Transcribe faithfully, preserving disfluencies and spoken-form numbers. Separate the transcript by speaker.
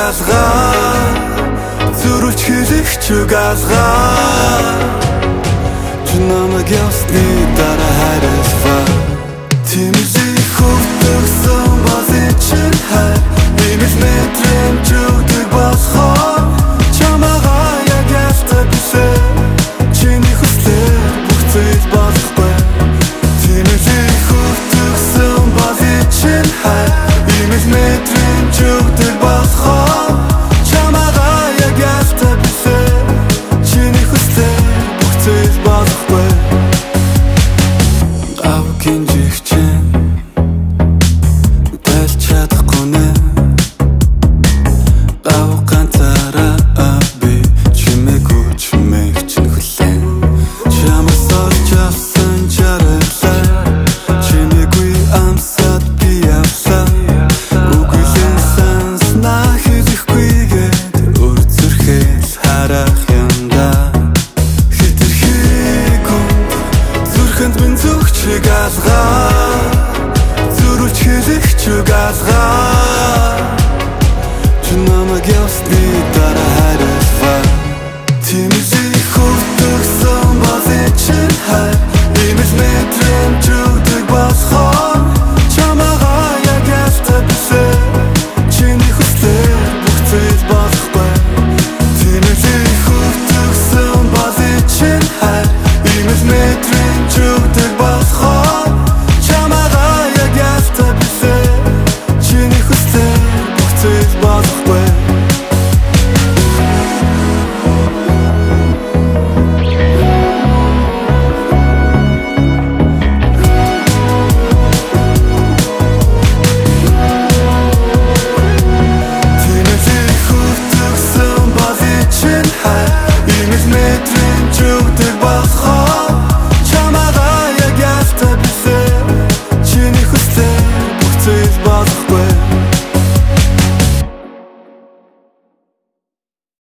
Speaker 1: галгаа зүрүүлж хэлэх галгаа чи намайг явсны дараа хайрлаа тэмдэглэе хөөрхөн базын чин хай имэл мэдрэн зүгдэг босхоо чамаа яг ялтай бисээ чиний хүслээр бүх зүйл болохгүй тэмдэглэе хөөрхөн базын чин хай имэл мэдрэн зүгдэг босхоо чамаа яг ялтай бисээ чиний хүслээр бүх зүйл болохгүй Well